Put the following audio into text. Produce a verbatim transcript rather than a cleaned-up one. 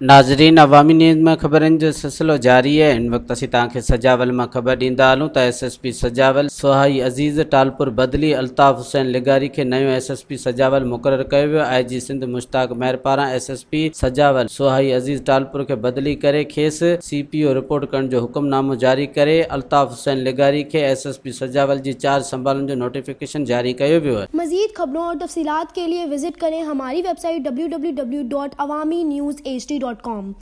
नाज़रीन, अवामी न्यूज़ में ख़बरनि जो सिलसिलो जारी है। इन वक्त असीं तव्हांखे सजावल में ख़बर ॾींदा हलूं त एस एस पी सजावल सھائي अज़ीज टालपur बदली अलताफ हुसैन लग़ारी खे नयो एस एस पी सजावल मुक़रर कयो वियो। आई जी सिंध मुश्ताक महर पारां एस एस पी सजावल सھائي अज़ीज टालपur खे बदली करे खेसि सी पी ओ रिपोर्ट करण जो हुकुमनामो जारी करे अलताफ हुसैन लग़ारी खे एस एस पी सजावल जी चार्ज संभालने जो नोटिफिकेशन जारी किया वियो है। मज़ीद खबरों और तफसीलात के लिए विजिट करें हमारी website W W W dot Awami news H D dot com.